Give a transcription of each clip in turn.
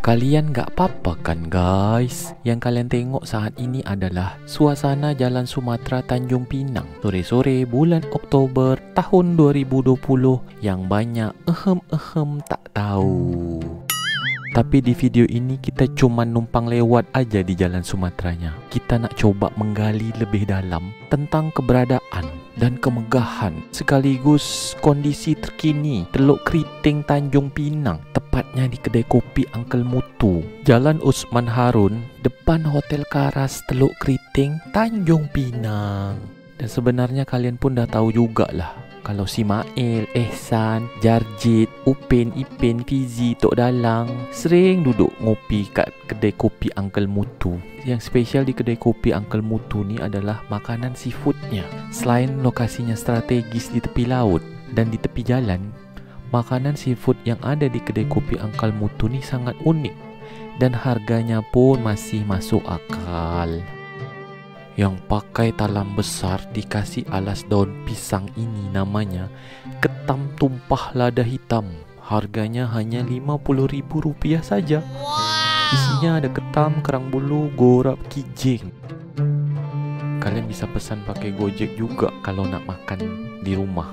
Kalian gak apa-apa kan guys? Yang kalian tengok saat ini adalah suasana Jalan Sumatera Tanjung Pinang sore-sore bulan Oktober tahun 2020 yang banyak tak tahu. Tapi di video ini kita cuma numpang lewat aja di Jalan Sumateranya. Kita nak coba menggali lebih dalam tentang keberadaan dan kemegahan sekaligus kondisi terkini Teluk Keriting Tanjung Pinang, tepatnya di kedai kopi Uncle Mutu, Jalan Usman Harun, depan Hotel Karas Teluk Keriting Tanjung Pinang. Dan sebenarnya kalian pun dah tahu jugalah kalau si Mail, Ehsan, Jarjit, Upin, Ipin, Fizi, Tok Dalang sering duduk ngopi kat kedai kopi Uncle Mutu. Yang spesial di kedai kopi Uncle Mutu ni adalah makanan seafoodnya. Selain lokasinya strategis di tepi laut dan di tepi jalan, makanan seafood yang ada di kedai kopi Uncle Mutu ni sangat unik dan harganya pun masih masuk akal. Yang pakai talam besar dikasih alas daun pisang ini namanya ketam tumpah lada hitam. Harganya hanya Rp50.000 saja. Isinya ada ketam, kerang bulu, gorap, kijing. Kalian bisa pesan pakai Gojek juga kalau nak makan di rumah.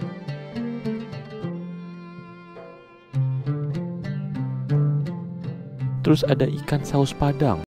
Terus ada ikan saus padang.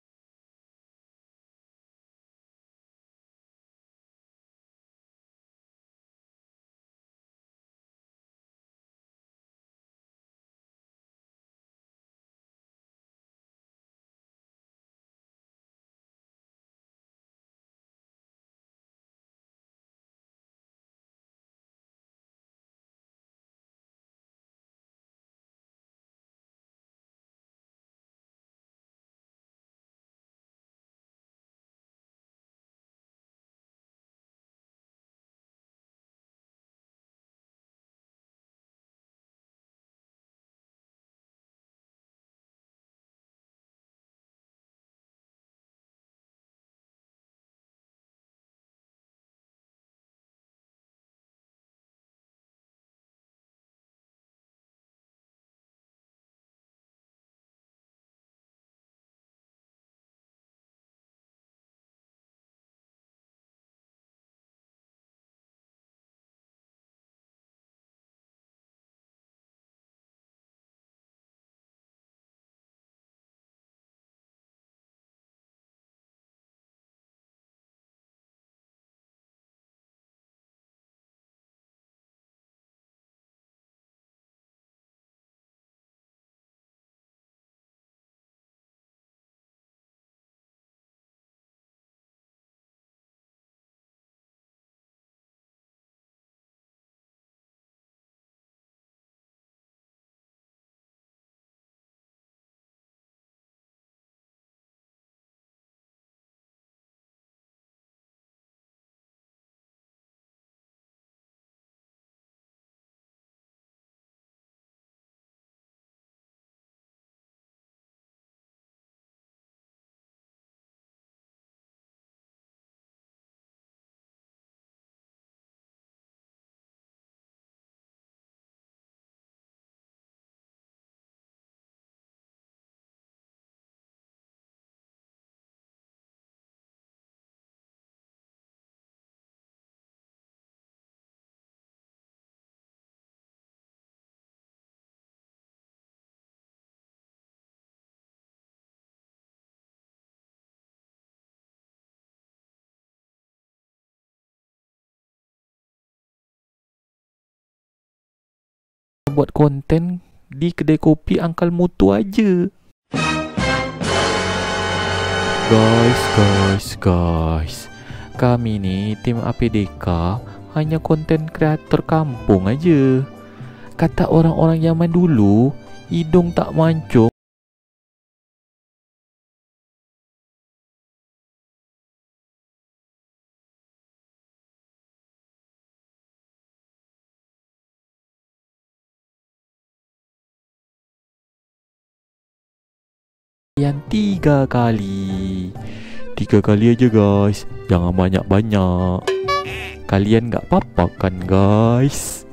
Buat konten di kedai kopi Uncle Mutu aja. Guys, kami ni tim APDK hanya konten kreator kampung aja. Kata orang-orang zaman dulu, hidung tak mancung. Yang 3 kali. 3 kali aja guys. Jangan banyak-banyak. Kalian gak apa-apa kan guys?